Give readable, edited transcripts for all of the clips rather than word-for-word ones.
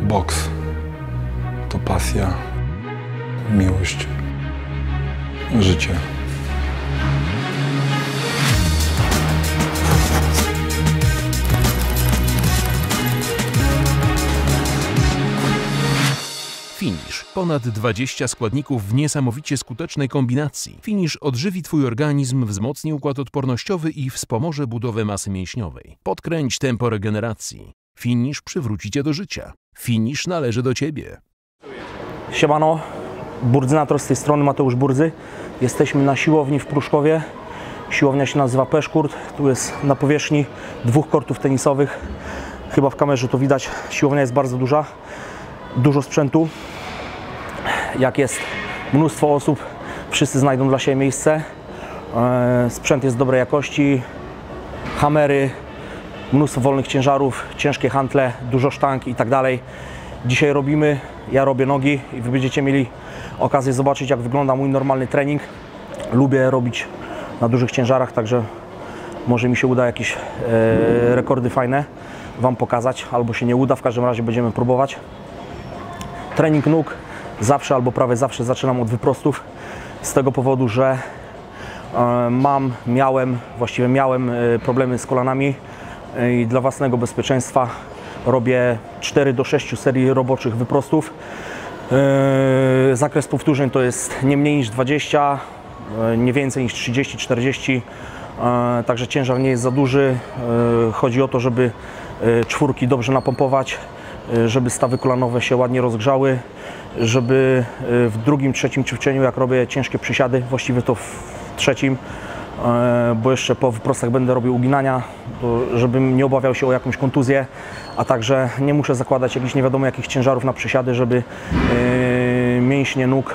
Boks to pasja, miłość, życie. Finish. Ponad 20 składników w niesamowicie skutecznej kombinacji. Finish odżywi Twój organizm, wzmocni układ odpornościowy i wspomoże budowę masy mięśniowej. Podkręć tempo regeneracji. Finish przywróci Cię do życia. Finish należy do Ciebie. Siemano, Burdzynator z tej strony, Mateusz Burdzy. Jesteśmy na siłowni w Pruszkowie. Siłownia się nazywa Peszkurt. Tu jest na powierzchni 2 kortów tenisowych. Chyba w kamerze to widać. Siłownia jest bardzo duża. Dużo sprzętu. Jak jest mnóstwo osób, wszyscy znajdą dla siebie miejsce. Sprzęt jest dobrej jakości. Hamery, mnóstwo wolnych ciężarów, ciężkie hantle, dużo sztang i tak dalej. Dzisiaj ja robię nogi i Wy będziecie mieli okazję zobaczyć, jak wygląda mój normalny trening. Lubię robić na dużych ciężarach, także może mi się uda jakieś rekordy fajne Wam pokazać, albo się nie uda, w każdym razie będziemy próbować. Trening nóg zawsze albo prawie zawsze zaczynam od wyprostów, z tego powodu, że miałem problemy z kolanami i dla własnego bezpieczeństwa robię 4 do 6 serii roboczych wyprostów. Zakres powtórzeń to jest nie mniej niż 20, nie więcej niż 30-40, także ciężar nie jest za duży. Chodzi o to, żeby czwórki dobrze napompować, żeby stawy kolanowe się ładnie rozgrzały, żeby w drugim, trzecim ćwiczeniu, jak robię ciężkie przysiady, właściwie to w trzecim, bo jeszcze po wyprostach będę robił uginania, żebym nie obawiał się o jakąś kontuzję, a także nie muszę zakładać jakichś nie wiadomo jakich ciężarów na przysiady, żeby mięśnie nóg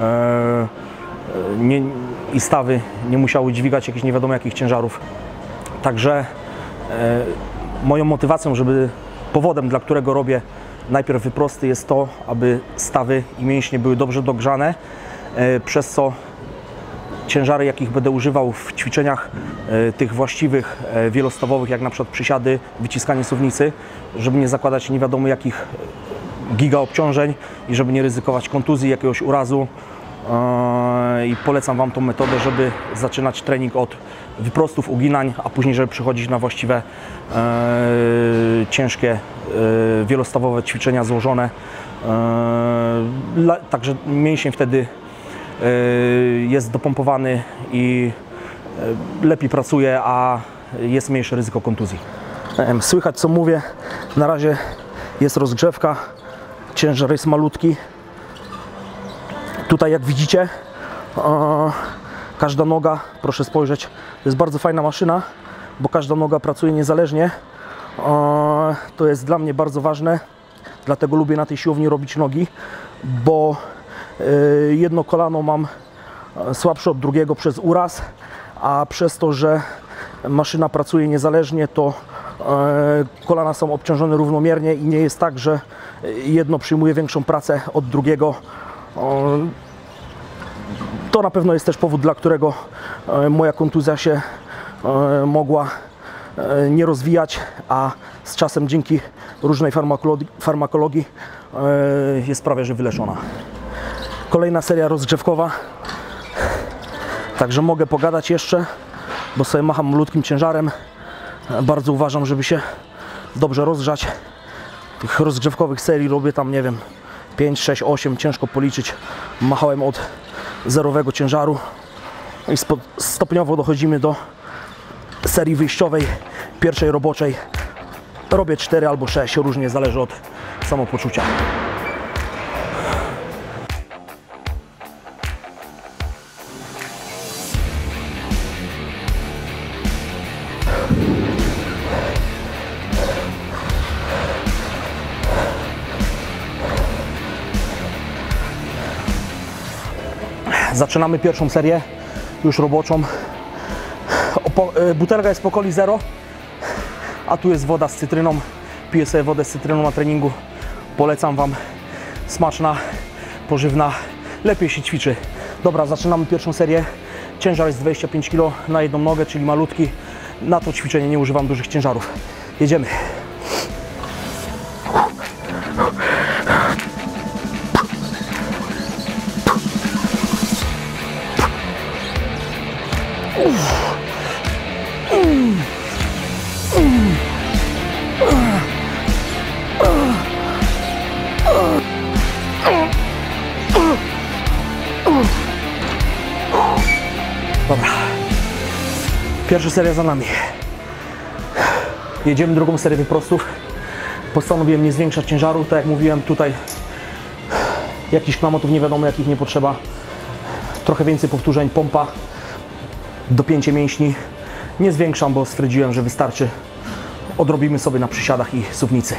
i stawy nie musiały dźwigać jakichś nie wiadomo jakich ciężarów. Także moją motywacją, powodem, dla którego robię najpierw wyprosty, jest to, aby stawy i mięśnie były dobrze dogrzane, przez co ciężary, jakich będę używał w ćwiczeniach tych właściwych, wielostawowych, jak na przykład przysiady, wyciskanie suwnicy, żeby nie zakładać nie wiadomo jakich giga obciążeń i żeby nie ryzykować kontuzji, jakiegoś urazu. I polecam Wam tą metodę, żeby zaczynać trening od wyprostów, uginań, a później, żeby przechodzić na właściwe, ciężkie, wielostawowe ćwiczenia złożone. Także mięsień wtedy jest dopompowany i lepiej pracuje, a jest mniejsze ryzyko kontuzji. Słychać, co mówię. Na razie jest rozgrzewka, ciężar jest malutki. Tutaj, jak widzicie, każda noga, proszę spojrzeć, to jest bardzo fajna maszyna, bo każda noga pracuje niezależnie. To jest dla mnie bardzo ważne, dlatego lubię na tej siłowni robić nogi, bo jedno kolano mam słabsze od drugiego przez uraz, a przez to, że maszyna pracuje niezależnie, to kolana są obciążone równomiernie i nie jest tak, że jedno przyjmuje większą pracę od drugiego. To na pewno jest też powód, dla którego moja kontuzja się mogła nie rozwijać, a z czasem dzięki różnej farmakologii jest prawie że wyleczona. Kolejna seria rozgrzewkowa, także mogę pogadać jeszcze, bo sobie macham malutkim ciężarem. Bardzo uważam, żeby się dobrze rozgrzać. Tych rozgrzewkowych serii robię tam, nie wiem, 5, 6, 8, ciężko policzyć. Machałem od zerowego ciężaru i stopniowo dochodzimy do serii wyjściowej, pierwszej roboczej. Robię 4 albo 6, różnie, zależy od samopoczucia. Zaczynamy pierwszą serię, już roboczą. Butelka jest po coli zero, a tu jest woda z cytryną. Piję sobie wodę z cytryną na treningu. Polecam Wam. Smaczna, pożywna, lepiej się ćwiczy. Dobra, zaczynamy pierwszą serię. Ciężar jest 25 kg na jedną nogę, czyli malutki. Na to ćwiczenie nie używam dużych ciężarów. Jedziemy. Pierwsza seria za nami. Jedziemy drugą serię wyprostów. Postanowiłem nie zwiększać ciężaru, tak jak mówiłem, tutaj jakichś klamotów nie wiadomo jakich nie potrzeba. Trochę więcej powtórzeń, pompa, dopięcie mięśni. Nie zwiększam, bo stwierdziłem, że wystarczy. Odrobimy sobie na przysiadach i suwnicy.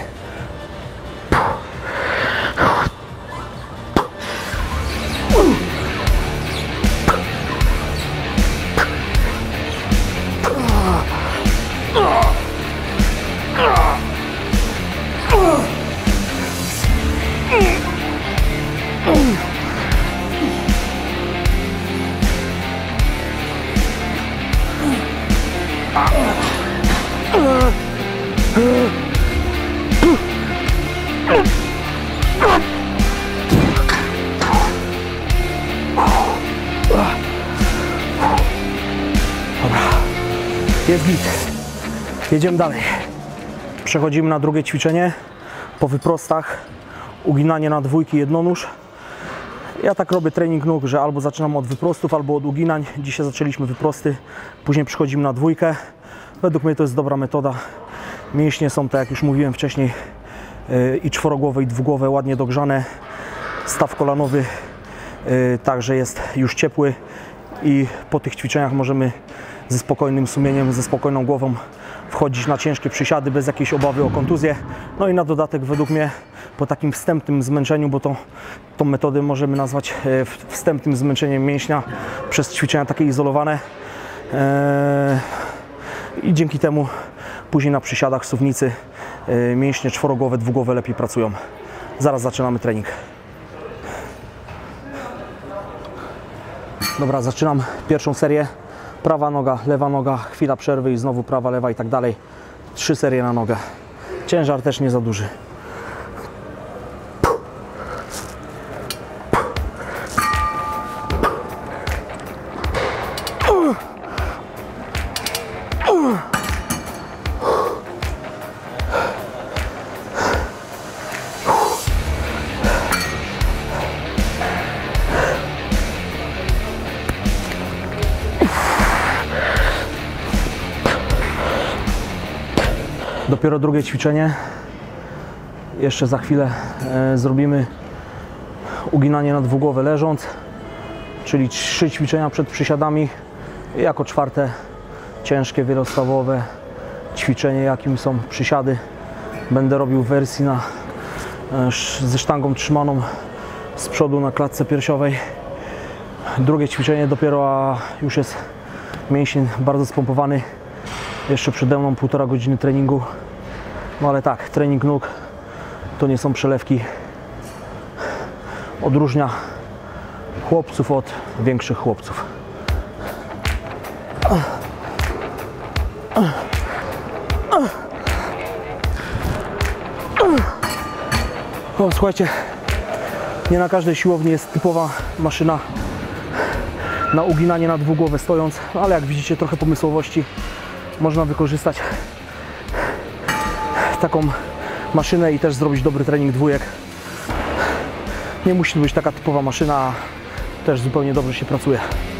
Jest git. Jedziemy dalej. Przechodzimy na drugie ćwiczenie. Po wyprostach uginanie na dwójki jednonóż. Ja tak robię trening nóg, że albo zaczynam od wyprostów, albo od uginań. Dzisiaj zaczęliśmy wyprosty, później przechodzimy na dwójkę. Według mnie to jest dobra metoda. Mięśnie są, tak jak już mówiłem wcześniej, i czworogłowe, i dwugłowe, ładnie dogrzane. Staw kolanowy także jest już ciepły i po tych ćwiczeniach możemy ze spokojnym sumieniem, ze spokojną głową wchodzić na ciężkie przysiady bez jakiejś obawy o kontuzję. No i na dodatek według mnie po takim wstępnym zmęczeniu, bo tą metodę możemy nazwać wstępnym zmęczeniem mięśnia przez ćwiczenia takie izolowane i dzięki temu później na przysiadach, suwnicy mięśnie czworogłowe, dwugłowe lepiej pracują. Zaraz zaczynamy trening. Dobra, zaczynam pierwszą serię. Prawa noga, lewa noga, chwila przerwy i znowu prawa, lewa i tak dalej. 3 serie na nogę. Ciężar też nie za duży. Dopiero drugie ćwiczenie. Jeszcze za chwilę zrobimy uginanie na dwugłowę leżąc, czyli 3 ćwiczenia przed przysiadami. I jako czwarte ciężkie wielostawowe ćwiczenie, jakim są przysiady. Będę robił w wersji ze sztangą trzymaną z przodu na klatce piersiowej. Drugie ćwiczenie dopiero, a już jest mięsień bardzo spompowany. Jeszcze przede mną 1,5 godziny treningu. No ale tak, trening nóg to nie są przelewki. Odróżnia chłopców od większych chłopców. O, słuchajcie, nie na każdej siłowni jest typowa maszyna na uginanie na dwugłowę stojąc, ale jak widzicie, trochę pomysłowości można wykorzystać taką maszynę i też zrobić dobry trening dwójek. Nie musi to być taka typowa maszyna, a też zupełnie dobrze się pracuje.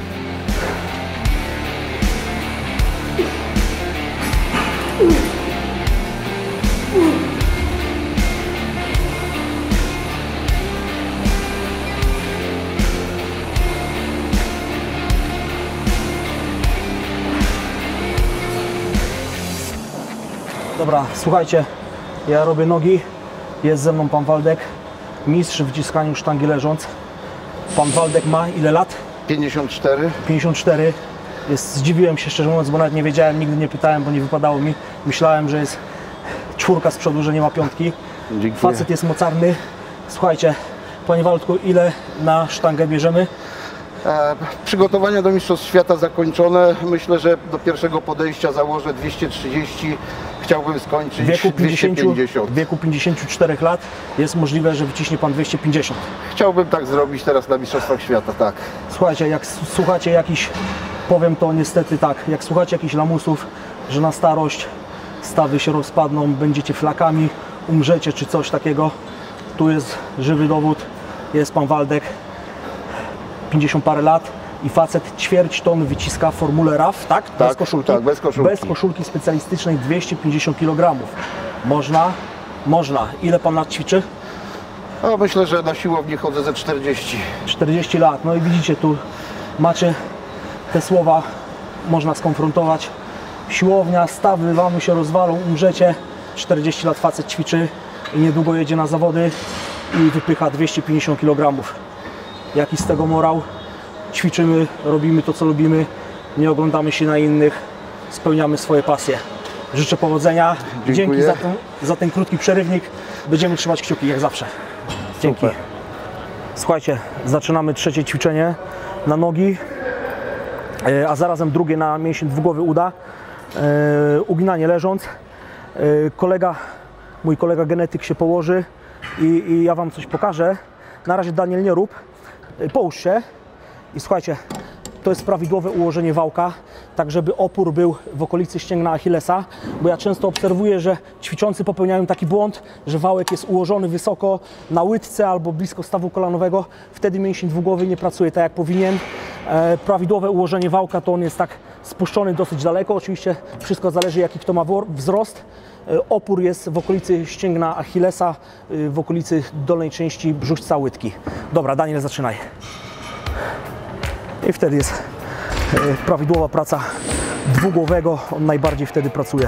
Dobra, słuchajcie, ja robię nogi, jest ze mną pan Waldek, mistrz w wciskaniu sztangi leżąc. Pan Waldek ma ile lat? 54. 54. Zdziwiłem się szczerze mówiąc, bo nawet nie wiedziałem, nigdy nie pytałem, bo nie wypadało mi. Myślałem, że jest 4 z przodu, że nie ma 5. Dziękuję. Facet jest mocarny. Słuchajcie, panie Waldku, ile na sztangę bierzemy? Przygotowania do Mistrzostw Świata zakończone. Myślę, że do pierwszego podejścia założę 230. Chciałbym skończyć W wieku 250. W wieku 54 lat jest możliwe, że wyciśnie pan 250. Chciałbym tak zrobić teraz na Mistrzostwach Świata, tak. Słuchajcie, jak słuchacie jakiś, powiem to niestety tak, jak słuchacie jakichś lamusów, że na starość stawy się rozpadną, będziecie flakami, umrzecie czy coś takiego, tu jest żywy dowód, jest pan Waldek, 50 parę lat i facet ćwierć ton wyciska w formule RAF, tak? Tak, Bez koszulki? tak, bez koszulki. Bez koszulki specjalistycznej 250 kg. Można? Można. Ile pan lat ćwiczy? A myślę, że na siłowni chodzę ze 40. 40 lat. No i widzicie, tu macie te słowa, można skonfrontować. Siłownia, stawy wam się rozwalą, umrzecie. 40 lat facet ćwiczy i niedługo jedzie na zawody i wypycha 250 kg. Jaki z tego morał? Ćwiczymy, robimy to, co lubimy, nie oglądamy się na innych, spełniamy swoje pasje. Życzę powodzenia. Dziękuję. Dzięki za ten krótki przerywnik. Będziemy trzymać kciuki, jak zawsze. Dzięki. Super. Słuchajcie, zaczynamy trzecie ćwiczenie na nogi, a zarazem drugie na mięsień dwugłowy uda. Uginanie leżąc. Mój kolega genetyk się położy i ja wam coś pokażę. Na razie, Daniel, nie rób. Połóż się i słuchajcie, to jest prawidłowe ułożenie wałka, tak żeby opór był w okolicy ścięgna Achillesa, bo ja często obserwuję, że ćwiczący popełniają taki błąd, że wałek jest ułożony wysoko na łydce albo blisko stawu kolanowego, wtedy mięsień dwugłowy nie pracuje tak jak powinien. Prawidłowe ułożenie wałka to on jest tak spuszczony dosyć daleko, oczywiście wszystko zależy jaki kto ma wzrost. Opór jest w okolicy ścięgna Achillesa, w okolicy dolnej części brzuszca łydki. Dobra, Daniel, zaczynaj. I wtedy jest prawidłowa praca dwugłowego, on najbardziej wtedy pracuje.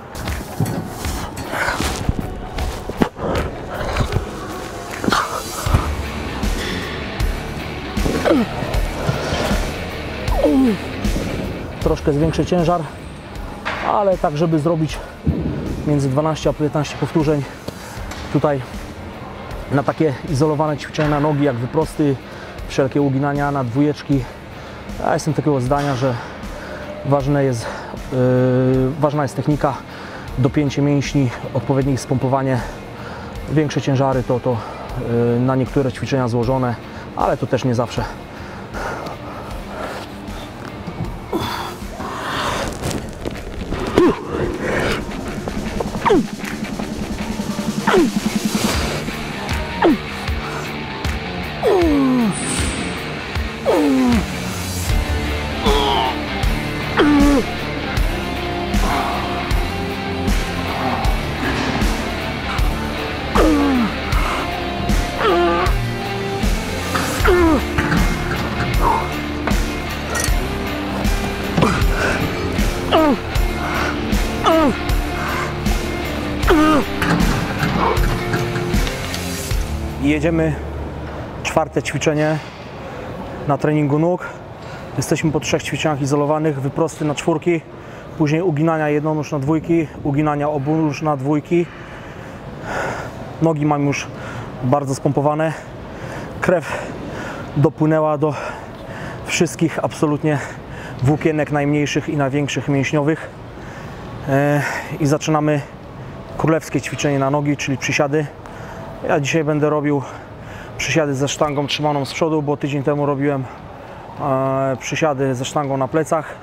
Troszkę zwiększę ciężar, ale tak, żeby zrobić między 12 a 15 powtórzeń. Tutaj na takie izolowane ćwiczenia na nogi, jak wyprosty, wszelkie uginania na dwójeczki. Ja jestem takiego zdania, że ważna jest technika, dopięcie mięśni, odpowiednie ich spompowanie. Większe ciężary to na niektóre ćwiczenia złożone, ale to też nie zawsze. Jedziemy czwarte ćwiczenie na treningu nóg. Jesteśmy po 3 ćwiczeniach izolowanych, wyprosty na czwórki, później uginania jednonóż na dwójki, uginania obunóż na dwójki. Nogi mam już bardzo spompowane. Krew dopłynęła do wszystkich absolutnie włókienek najmniejszych i największych mięśniowych. I zaczynamy królewskie ćwiczenie na nogi, czyli przysiady. Ja dzisiaj będę robił przysiady ze sztangą trzymaną z przodu, bo tydzień temu robiłem przysiady ze sztangą na plecach.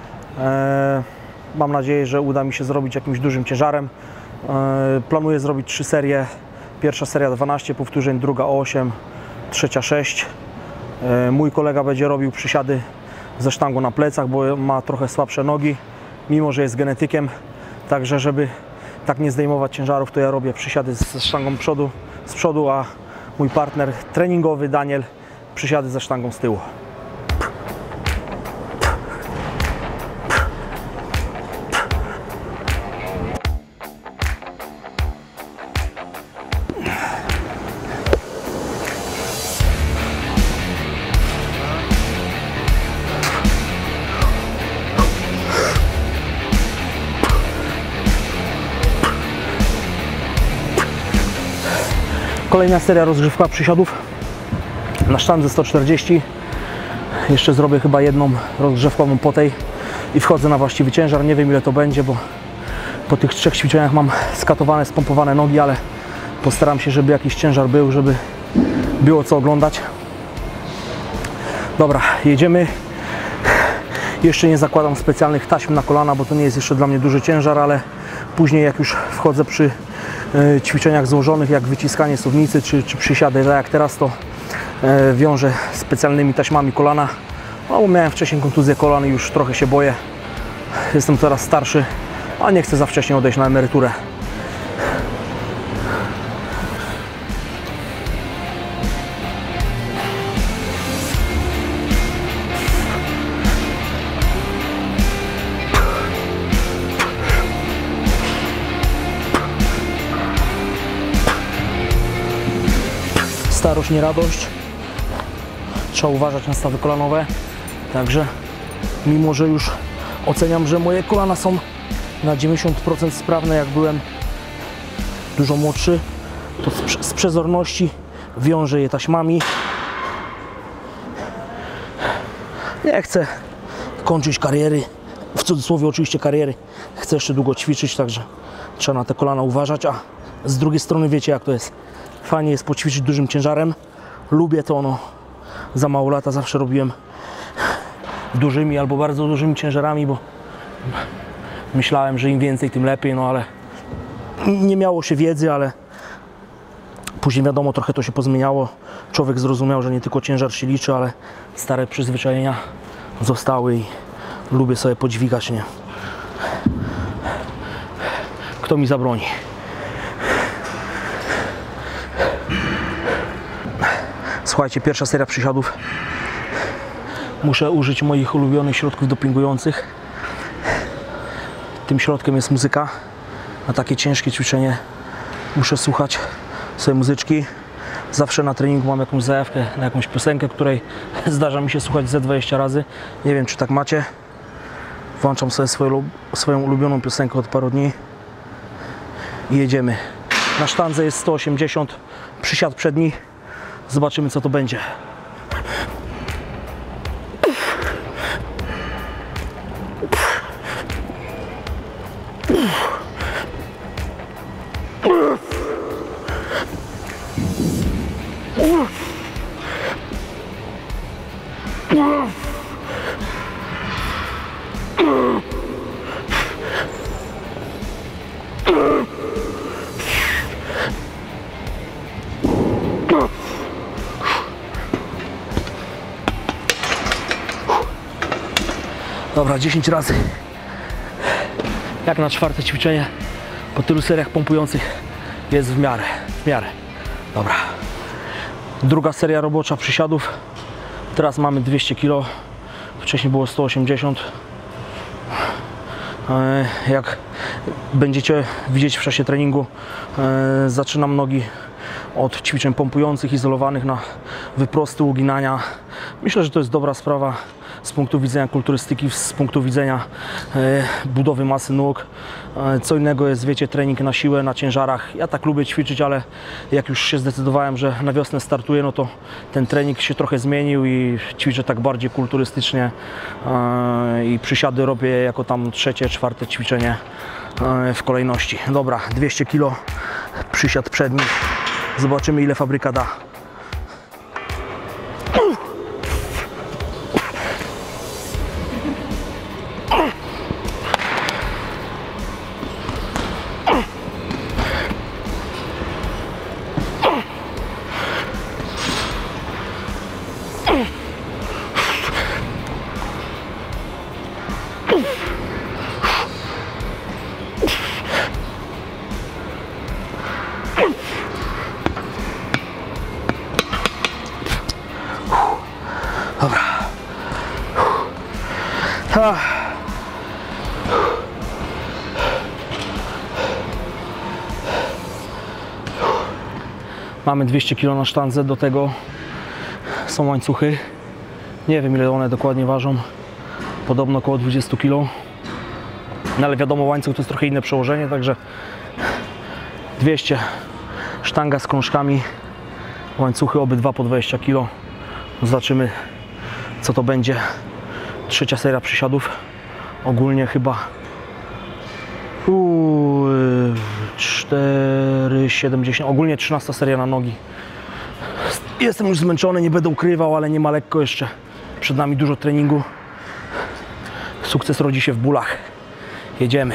Mam nadzieję, że uda mi się zrobić jakimś dużym ciężarem. Planuję zrobić 3 serie. Pierwsza seria 12 powtórzeń, druga 8, trzecia 6. Mój kolega będzie robił przysiady ze sztangą na plecach, bo ma trochę słabsze nogi, mimo że jest genetykiem. Także żeby tak nie zdejmować ciężarów, to ja robię przysiady ze sztangą z przodu, a mój partner treningowy Daniel przysiady ze sztangą z tyłu. Kolejna seria rozgrzewka przysiadów na sztandze 140. Jeszcze zrobię chyba jedną rozgrzewkową po tej i wchodzę na właściwy ciężar. Nie wiem ile to będzie, bo po tych 3 ćwiczeniach mam skatowane, spompowane nogi, ale postaram się, żeby jakiś ciężar był, żeby było co oglądać. Dobra, jedziemy. Jeszcze nie zakładam specjalnych taśm na kolana, bo to nie jest jeszcze dla mnie duży ciężar, ale później jak już wchodzę przy ćwiczeniach złożonych, jak wyciskanie suwnicy czy przysiady, tak jak teraz, to wiążę specjalnymi taśmami kolana, No, bo miałem wcześniej kontuzję kolan i już trochę się boję. Jestem coraz starszy, a nie chcę za wcześnie odejść na emeryturę. Starość, nie radość. Trzeba uważać na stawy kolanowe. Także mimo, że już oceniam, że moje kolana są na 90% sprawne, jak byłem dużo młodszy, to z przezorności wiążę je taśmami. Nie chcę kończyć kariery, w cudzysłowie oczywiście kariery. Chcę jeszcze długo ćwiczyć, także trzeba na te kolana uważać, a z drugiej strony wiecie, jak to jest. Fajnie jest poćwiczyć dużym ciężarem. Lubię to, no. Za mało lata zawsze robiłem dużymi albo bardzo dużymi ciężarami, bo myślałem, że im więcej, tym lepiej, no ale nie miało się wiedzy, ale później wiadomo, trochę to się pozmieniało. Człowiek zrozumiał, że nie tylko ciężar się liczy, ale stare przyzwyczajenia zostały i lubię sobie podźwigać, nie? Kto mi zabroni? Słuchajcie, pierwsza seria przysiadów. Muszę użyć moich ulubionych środków dopingujących. Tym środkiem jest muzyka. Na takie ciężkie ćwiczenie muszę słuchać sobie muzyczki. Zawsze na treningu mam jakąś zajawkę na jakąś piosenkę, której zdarza mi się słuchać ze 20 razy. Nie wiem, czy tak macie. Włączam sobie swoją ulubioną piosenkę od paru dni i jedziemy. Na sztandze jest 180, przysiad przedni. Zobaczymy, co to będzie. Dobra, 10 razy. Jak na czwarte ćwiczenie po tylu seriach pompujących jest w miarę. Dobra. Druga seria robocza przysiadów. Teraz mamy 200 kg. Wcześniej było 180. Jak będziecie widzieć w czasie treningu, zaczynam nogi od ćwiczeń pompujących, izolowanych na wyprosty, uginania. Myślę, że to jest dobra sprawa z punktu widzenia kulturystyki, z punktu widzenia budowy masy nóg. Co innego jest, wiecie, trening na siłę, na ciężarach. Ja tak lubię ćwiczyć, ale jak już się zdecydowałem, że na wiosnę startuję, no to ten trening się trochę zmienił i ćwiczę tak bardziej kulturystycznie i przysiady robię jako tam trzecie, czwarte ćwiczenie w kolejności. Dobra, 200 kg, przysiad przedni. Zobaczymy, ile fabryka da. Dobra. Mamy 200 kg na sztandze, do tego są łańcuchy. Nie wiem, ile one dokładnie ważą. Podobno około 20 kg. No ale wiadomo, łańcuch to jest trochę inne przełożenie, także 200. Sztanga z krążkami, łańcuchy obydwa po 20 kg. Zobaczymy, co to będzie. Trzecia seria przysiadów. Ogólnie chyba 4,70. Ogólnie 13 seria na nogi. Jestem już zmęczony, nie będę ukrywał, ale nie ma lekko jeszcze. Przed nami dużo treningu. Sukces rodzi się w bólach. Jedziemy.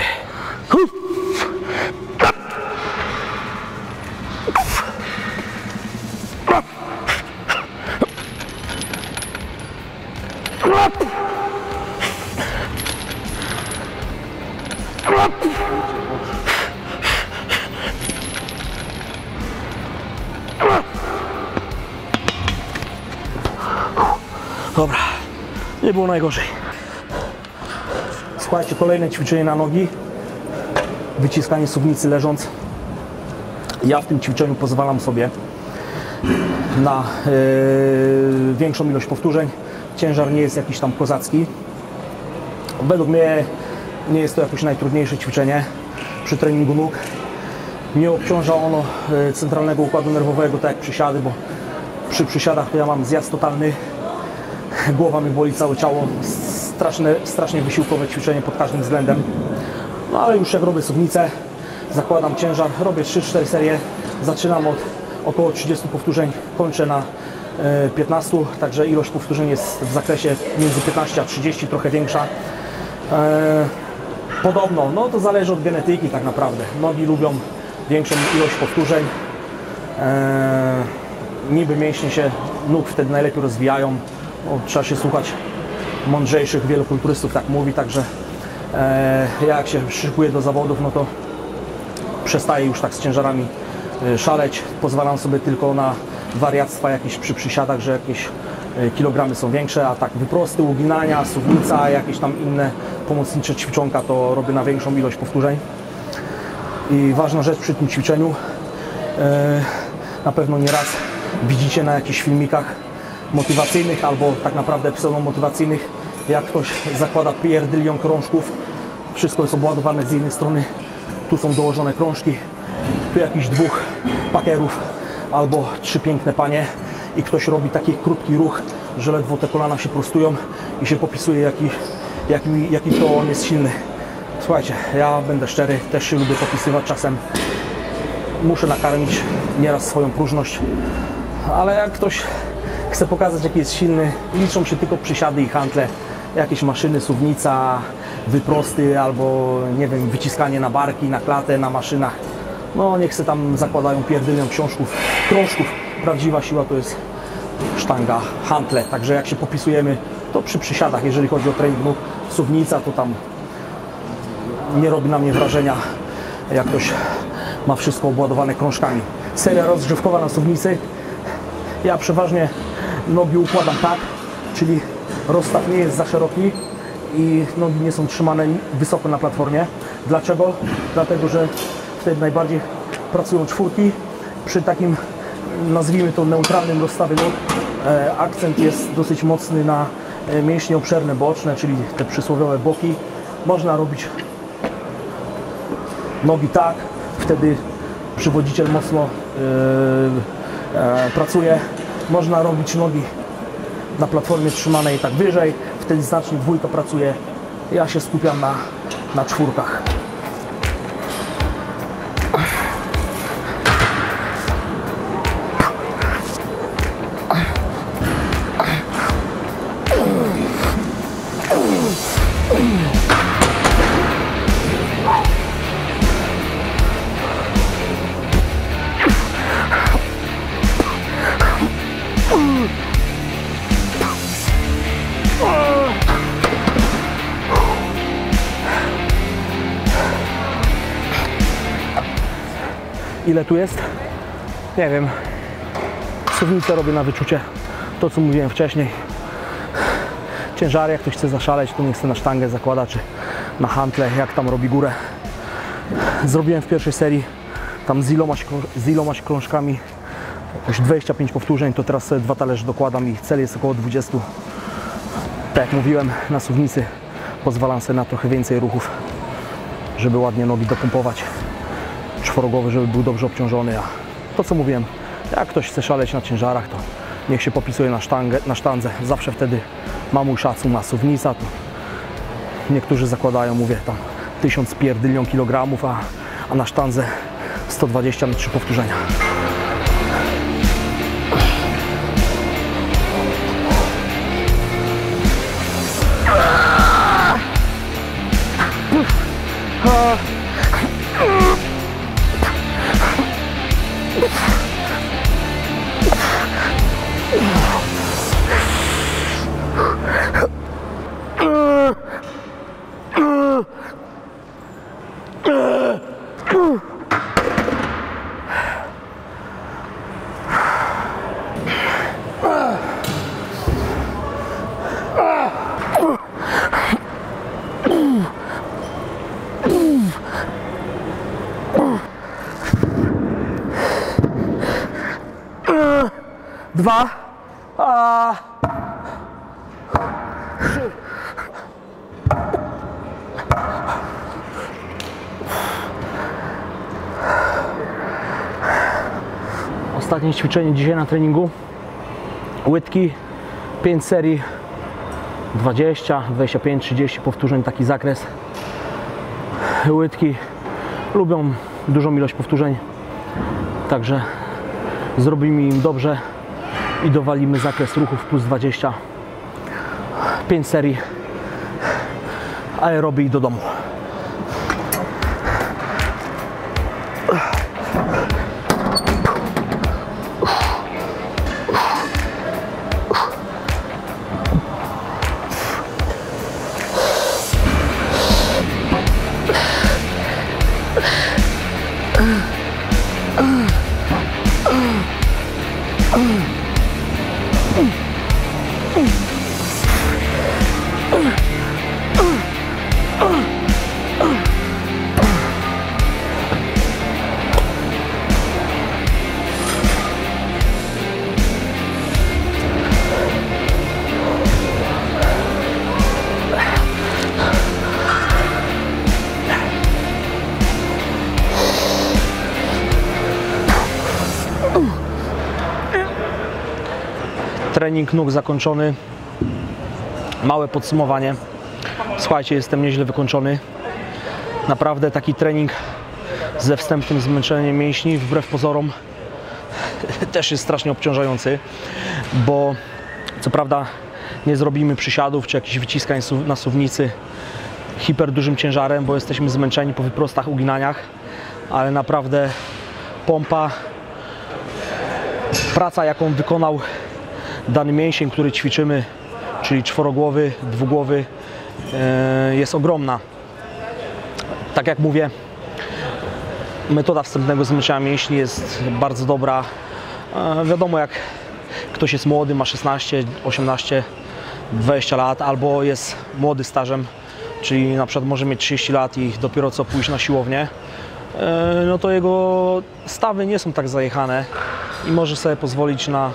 Dobra, nie było najgorzej. Słuchajcie, kolejne ćwiczenie na nogi. Wyciskanie suwnicy leżąc. Ja w tym ćwiczeniu pozwalam sobie na większą ilość powtórzeń. Ciężar nie jest jakiś tam kozacki. Według mnie nie jest to jakoś najtrudniejsze ćwiczenie przy treningu nóg. Nie obciąża ono centralnego układu nerwowego, tak jak przysiady, bo przy przysiadach to ja mam zjazd totalny. Głowa mi boli, całe ciało. Strasznie wysiłkowe ćwiczenie pod każdym względem. No ale już jak robię suwnicę, zakładam ciężar, robię 3-4 serie. Zaczynam od około 30 powtórzeń, kończę na 15, także ilość powtórzeń jest w zakresie między 15 a 30, trochę większa. Podobno, no to zależy od genetyki tak naprawdę. Nogi lubią większą ilość powtórzeń. Niby mięśnie się nóg wtedy najlepiej rozwijają. No, trzeba się słuchać mądrzejszych, wielu kulturystów tak mówi, także ja jak się szykuję do zawodów, no to przestaję już tak z ciężarami szaleć. Pozwalam sobie tylko na wariactwa jakieś przy przysiadach, że jakieś kilogramy są większe, a tak wyprosty, uginania, suwnica, jakieś tam inne pomocnicze ćwiczonka to robię na większą ilość powtórzeń. I ważna rzecz przy tym ćwiczeniu, na pewno nieraz widzicie na jakichś filmikach motywacyjnych albo tak naprawdę pseudomotywacyjnych, jak ktoś zakłada pierdylion krążków, wszystko jest obładowane z jednej strony, tu są dołożone krążki, tu jakichś 2 pakerów albo 3 piękne panie i ktoś robi taki krótki ruch, że ledwo te kolana się prostują i się popisuje jaki to on jest silny. Słuchajcie, ja będę szczery, też się lubię popisywać czasem, muszę nakarmić nieraz swoją próżność, ale jak ktoś chce pokazać jaki jest silny, liczą się tylko przysiady i hantle, jakieś maszyny, suwnica, wyprosty albo nie wiem, wyciskanie na barki, na klatę, na maszynach. No niech se tam zakładają pierdylion krążków. Prawdziwa siła to jest sztanga, hantle, także jak się popisujemy, to przy przysiadach, jeżeli chodzi o trening nóg, suwnica, to tam nie robi na mnie wrażenia, jak ktoś ma wszystko obładowane krążkami. Seria rozgrzewkowa na suwnicy. Ja przeważnie nogi układam tak, czyli rozstaw nie jest za szeroki i nogi nie są trzymane wysoko na platformie. Dlaczego? Dlatego, że wtedy najbardziej pracują czwórki. Przy takim, nazwijmy to, neutralnym rozstawie nóg, akcent jest dosyć mocny na mięśnie obszerne boczne, czyli te przysłowiowe boki. Można robić nogi tak, wtedy przywodziciel mocno pracuje. Można robić nogi na platformie trzymanej tak wyżej, wtedy znacznie dwójka pracuje. Ja się skupiam na czwórkach. Ile tu jest? Nie wiem. Suwnicę robię na wyczucie. To co mówiłem wcześniej. Ciężary, jak ktoś chce zaszaleć, to nie chce na sztangę zakłada, czy na hantle, jak tam robi górę. Zrobiłem w pierwszej serii tam z ilomaś krążkami już 25 powtórzeń, to teraz sobie 2 talerze dokładam i cel jest około 20. Tak jak mówiłem, na suwnicy pozwalam sobie na trochę więcej ruchów, żeby ładnie nogi dopompować. Czworogłowy, żeby był dobrze obciążony, a to co mówiłem, jak ktoś chce szaleć na ciężarach, to niech się popisuje na sztandze, zawsze wtedy ma mój szacun. Na suwnica to niektórzy zakładają, mówię, tam 1000 pierdylion kilogramów, a na sztandze 120 na 3 powtórzenia. 2, 3. Ostatnie ćwiczenie dzisiaj na treningu. Łydki, 5 serii, 20, 25, 30 powtórzeń, taki zakres. Łydki lubią dużą ilość powtórzeń, także zrobimy im dobrze i dowalimy zakres ruchów plus 20. 5 serii aeroby i do domu. Trening nóg zakończony. Małe podsumowanie. Słuchajcie, jestem nieźle wykończony. Naprawdę taki trening ze wstępnym zmęczeniem mięśni, wbrew pozorom, też jest strasznie obciążający, bo co prawda nie zrobimy przysiadów czy jakichś wyciskań na suwnicy hiper dużym ciężarem, bo jesteśmy zmęczeni po wyprostach, uginaniach, ale naprawdę pompa, praca jaką wykonał dany mięsień, który ćwiczymy, czyli czworogłowy, dwugłowy, jest ogromna. Tak jak mówię, metoda wstępnego zmęczenia mięśni jest bardzo dobra. Wiadomo, jak ktoś jest młody, ma 16, 18, 20 lat, albo jest młody stażem, czyli na przykład może mieć 30 lat i dopiero co pójść na siłownię, no to jego stawy nie są tak zajechane i może sobie pozwolić na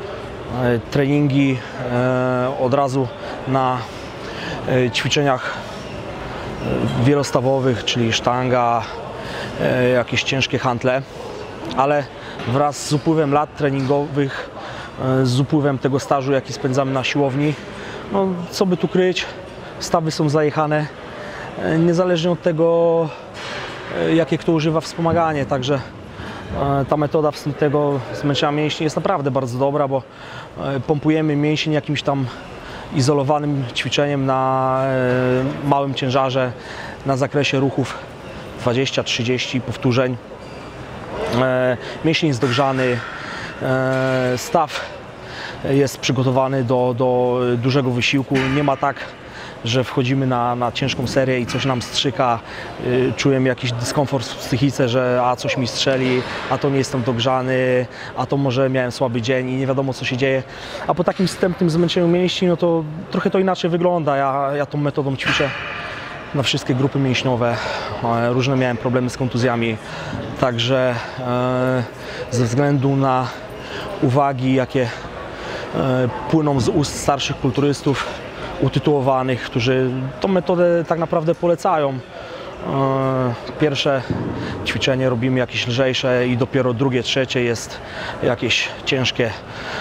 treningi od razu na ćwiczeniach wielostawowych, czyli sztanga, jakieś ciężkie hantle, ale wraz z upływem lat treningowych, z upływem tego stażu, jaki spędzamy na siłowni, no co by tu kryć, stawy są zajechane, niezależnie od tego, jakie kto używa wspomaganie, także ta metoda wstępnego zmęczenia mięśni jest naprawdę bardzo dobra, bo pompujemy mięsień jakimś tam izolowanym ćwiczeniem na małym ciężarze, na zakresie ruchów 20-30 powtórzeń. Mięsień jest dogrzany, staw jest przygotowany do dużego wysiłku. Nie ma tak, że wchodzimy na ciężką serię i coś nam strzyka, czujemy jakiś dyskomfort w psychice, że a coś mi strzeli, a to nie jestem dogrzany, a to może miałem słaby dzień i nie wiadomo co się dzieje. A po takim wstępnym zmęczeniu mięśni, no to trochę to inaczej wygląda. Ja tą metodą ćwiczę na wszystkie grupy mięśniowe. Różne miałem problemy z kontuzjami, także ze względu na uwagi, jakie płyną z ust starszych kulturystów, utytułowanych, którzy tą metodę tak naprawdę polecają. Pierwsze ćwiczenie robimy jakieś lżejsze i dopiero drugie, trzecie jest jakieś ciężkie,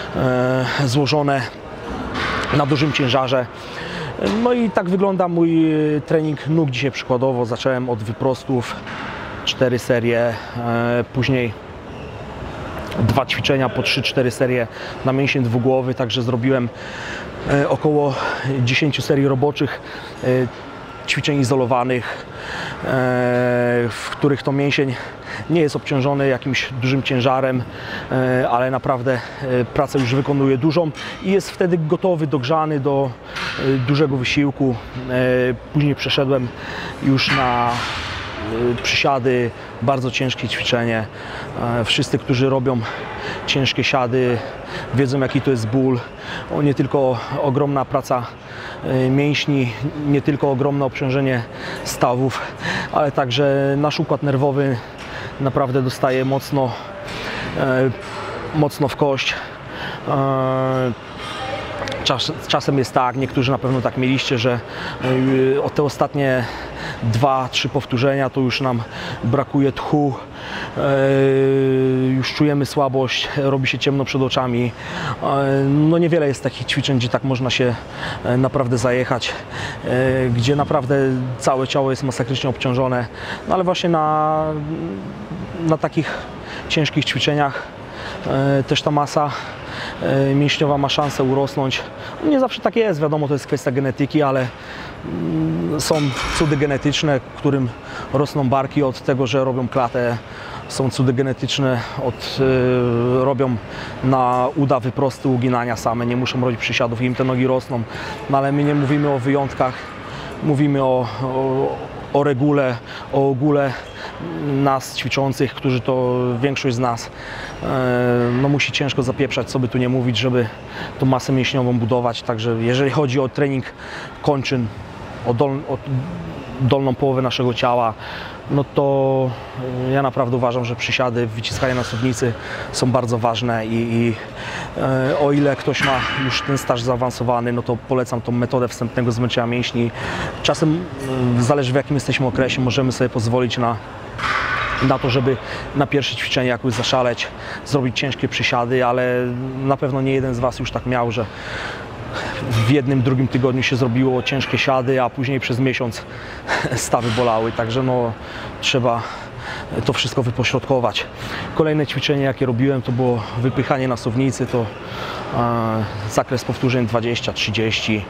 złożone na dużym ciężarze. No i tak wygląda mój trening nóg dzisiaj przykładowo. Zacząłem od wyprostów, 4 serie, później 2 ćwiczenia po 3-4 serie na mięsień dwugłowy, także zrobiłem około 10 serii roboczych, ćwiczeń izolowanych, w których to mięsień nie jest obciążony jakimś dużym ciężarem, ale naprawdę pracę już wykonuje dużą i jest wtedy gotowy, dogrzany do dużego wysiłku. Później przeszedłem już na przysiady, bardzo ciężkie ćwiczenie. Wszyscy, którzy robią ciężkie siady, wiedzą, jaki to jest ból. Nie tylko ogromna praca mięśni, nie tylko ogromne obciążenie stawów, ale także nasz układ nerwowy naprawdę dostaje mocno w kość. Czasem jest tak, niektórzy na pewno tak mieliście, że o te ostatnie 2-3 powtórzenia to już nam brakuje tchu, już czujemy słabość, robi się ciemno przed oczami. No niewiele jest takich ćwiczeń, gdzie tak można się naprawdę zajechać, gdzie naprawdę całe ciało jest masakrycznie obciążone, no ale właśnie na takich ciężkich ćwiczeniach też ta masa mięśniowa ma szansę urosnąć. Nie zawsze tak jest, wiadomo, to jest kwestia genetyki, ale są cudy genetyczne, którym rosną barki od tego, że robią klatę. Są cudy genetyczne, robią na uda wyprosty, uginania same, nie muszą robić przysiadów i im te nogi rosną. No ale my nie mówimy o wyjątkach, mówimy o regule, o ogóle nas ćwiczących, którzy to większość z nas no musi ciężko zapieprzać, co by tu nie mówić, żeby tą masę mięśniową budować. Także jeżeli chodzi o trening kończyn, o dolną połowę naszego ciała, no to ja naprawdę uważam, że przysiady, wyciskanie na suwnicy są bardzo ważne i o ile ktoś ma już ten staż zaawansowany, no to polecam tą metodę wstępnego zmęczenia mięśni. Czasem, zależy w jakim jesteśmy okresie, możemy sobie pozwolić na to, żeby na pierwsze ćwiczenie jakoś zaszaleć, zrobić ciężkie przysiady, ale na pewno nie jeden z Was już tak miał, że w jednym, drugim tygodniu się zrobiło ciężkie siady, a później przez miesiąc stawy bolały, także no trzeba to wszystko wypośrodkować. Kolejne ćwiczenie, jakie robiłem, to było wypychanie na suwnicy, to zakres powtórzeń 20-30,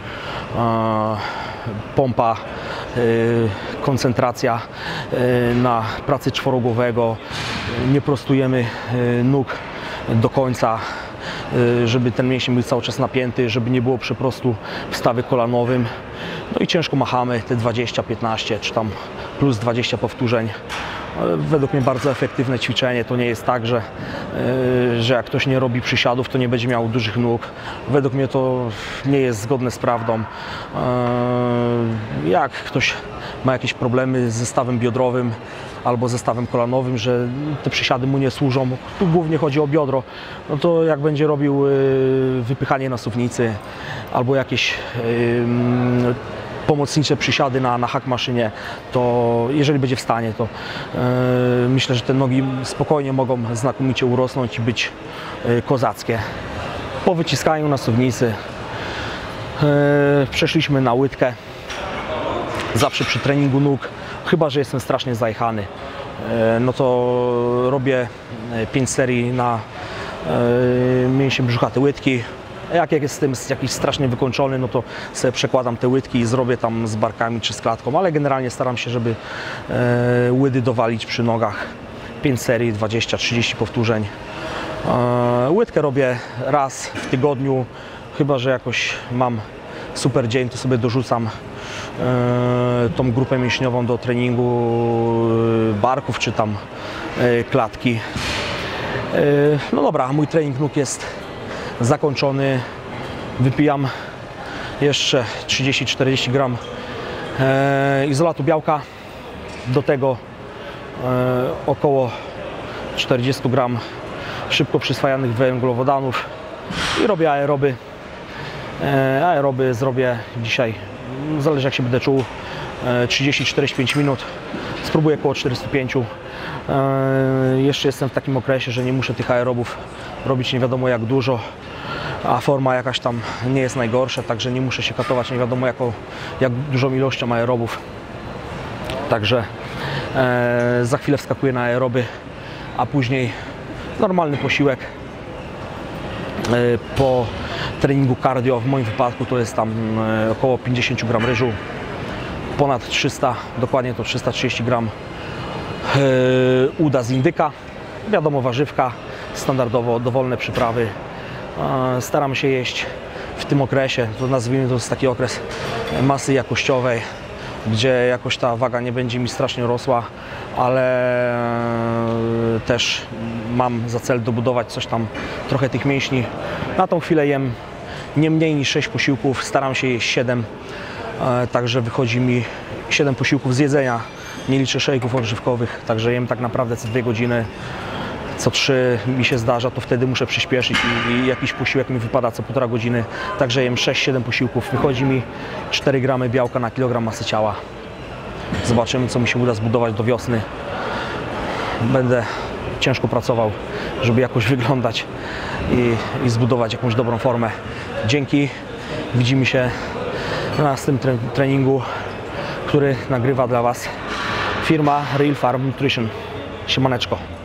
pompa, koncentracja na pracy czworogłowego, nie prostujemy nóg do końca, żeby ten mięsień był cały czas napięty, żeby nie było przeprostu w stawie kolanowym. No i ciężko machamy te 20, 15 czy tam plus 20 powtórzeń. Według mnie bardzo efektywne ćwiczenie. To nie jest tak, że jak ktoś nie robi przysiadów, to nie będzie miał dużych nóg. Według mnie to nie jest zgodne z prawdą. Jak ktoś ma jakieś problemy z zestawem biodrowym albo zestawem kolanowym, że te przysiady mu nie służą, tu głównie chodzi o biodro, no to jak będzie robił wypychanie na suwnicy albo jakieś pomocnicze przysiady na hack maszynie, to jeżeli będzie w stanie, to myślę, że te nogi spokojnie mogą znakomicie urosnąć i być kozackie. Po wyciskaniu na suwnicy przeszliśmy na łydkę. Zawsze przy treningu nóg, chyba że jestem strasznie zajechany, no to robię 5 serii na mięsień brzuchaty łydki. Jak jestem jakiś strasznie wykończony, no to sobie przekładam te łydki i zrobię tam z barkami czy z klatką, ale generalnie staram się, żeby łydy dowalić przy nogach. 5 serii, 20-30 powtórzeń. Łydkę robię raz w tygodniu, chyba że jakoś mam super dzień, to sobie dorzucam tą grupę mięśniową do treningu barków czy tam klatki. No dobra, mój trening nóg jest zakończony. Wypijam jeszcze 30-40 gram izolatu białka, do tego około 40 gram szybko przyswajanych węglowodanów i robię aeroby. Aeroby zrobię dzisiaj, zależy jak się będę czuł, 30-45 minut, spróbuję około 45. Jeszcze jestem w takim okresie, że nie muszę tych aerobów robić nie wiadomo jak dużo, a forma jakaś tam nie jest najgorsza, także nie muszę się katować nie wiadomo jak dużą ilością aerobów. Także za chwilę wskakuję na aeroby, a później normalny posiłek. Po treningu cardio, w moim wypadku to jest tam około 50 gram ryżu, ponad 300, dokładnie to 330 gram uda z indyka, wiadomo warzywka, standardowo dowolne przyprawy. Staram się jeść w tym okresie, to nazwijmy to jest taki okres masy jakościowej, gdzie jakoś ta waga nie będzie mi strasznie rosła, ale też mam za cel dobudować coś tam, trochę tych mięśni. Na tą chwilę jem nie mniej niż 6 posiłków, staram się jeść 7, także wychodzi mi 7 posiłków z jedzenia, nie liczę szejków odżywkowych, także jem tak naprawdę co 2 godziny. co 3 mi się zdarza, to wtedy muszę przyspieszyć i jakiś posiłek mi wypada co 1,5 godziny. Także jem 6-7 posiłków. Wychodzi mi 4 gramy białka na kilogram masy ciała. Zobaczymy, co mi się uda zbudować do wiosny. Będę ciężko pracował, żeby jakoś wyglądać i zbudować jakąś dobrą formę. Dzięki. Widzimy się na następnym treningu, który nagrywa dla Was firma Real Farm Nutrition. Siemaneczko.